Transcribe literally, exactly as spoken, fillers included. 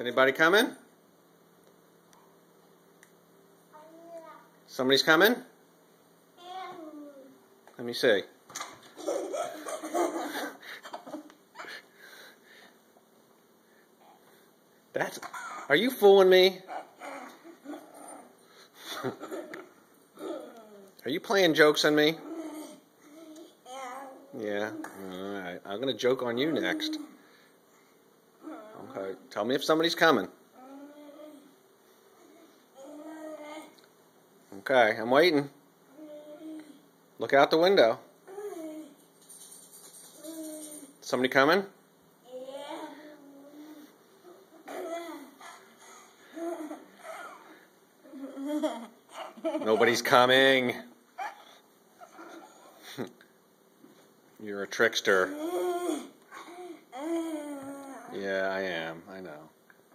anybody coming? Somebody's coming? Let me see. That's... Are you fooling me? Are you playing jokes on me? Yeah. Alright. I'm going to joke on you next. Okay. Tell me if somebody's coming. Okay. I'm waiting. Look out the window. Somebody coming? Nobody's coming. You're a trickster. Yeah, I am. I know.